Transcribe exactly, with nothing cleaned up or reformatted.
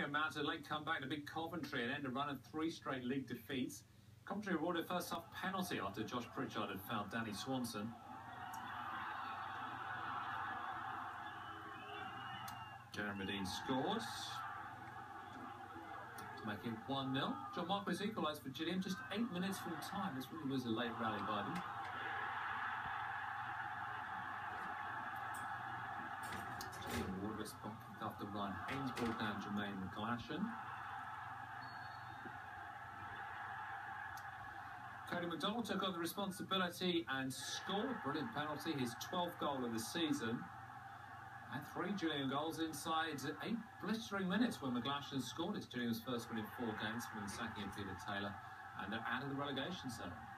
Gillingham mounted a late comeback to beat Coventry and end a run of three straight league defeats. Coventry awarded first half penalty after Josh Pritchard had fouled Danny Swanson. Jeremy Dean scored to make it one nil. John Marquis equalised for Gillingham just eight minutes from time. This really was a late rally by them. Gillingham awarded a spot kick after Ryan Haynes brought down Jermaine McGlashan. Cody McDonald took on the responsibility and scored a brilliant penalty, his twelfth goal of the season. And three Gillingham goals inside eight blistering minutes when McGlashan scored. It's Gillingham's first win in four games from the sacking of Peter Taylor, and they're out of the relegation zone.